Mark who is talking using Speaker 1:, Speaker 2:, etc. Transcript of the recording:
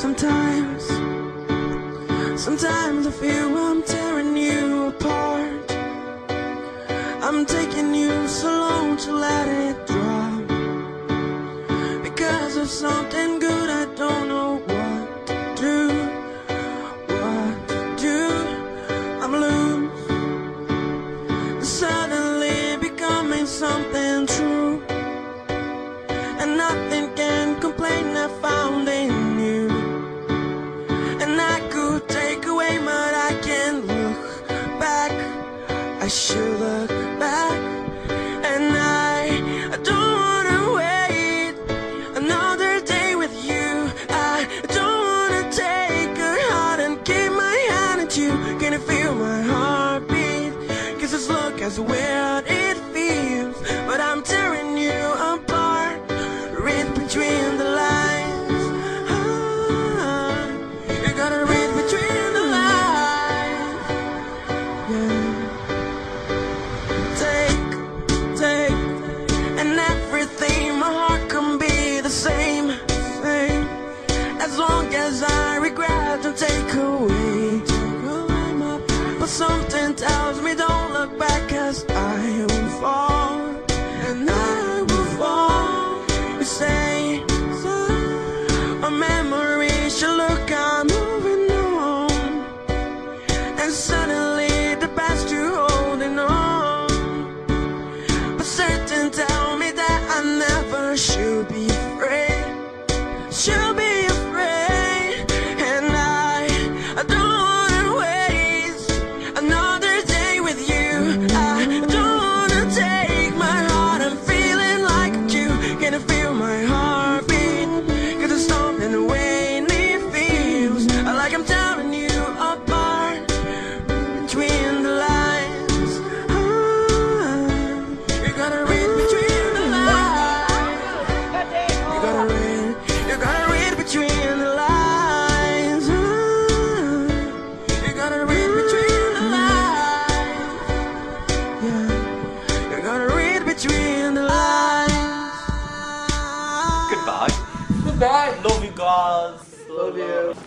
Speaker 1: Sometimes I feel I'm tearing you apart. I'm taking you so long to let it drop. Because of something good I don't know what to do. I'm loose, suddenly becoming something true. And nothing can complain I found in you. And I could take away, but I can't look back. I should look back. And I don't wanna wait another day with you. I don't wanna take her heart and keep my hand at you. Can you feel my heartbeat? 'Cause this look as weird it feels, but I'm tearing you apart. Read between the lines. You gotta read between the lines. Yeah. Take, and everything. My heart can be the same. As long as I regret and take away my. But something tells me don't look back, 'cause I will fall, and I will fall. You say a memory should look, I'm moving on, and suddenly the past you're holding on. But certain tell me that I never should be afraid. Should be afraid. And I don't wanna waste another day with you. I don't wanna take my heart. I'm feeling like you. Can you feel my heartbeat? 'Cause it's stomping away and it feels like I'm tearing you apart. Between the lines. You gotta read between the lines. You gotta read between the lines. You gotta read between the lines. Yeah, you gotta read between the lines.
Speaker 2: Goodbye.
Speaker 3: Goodbye.
Speaker 2: Love you guys.
Speaker 3: Love you.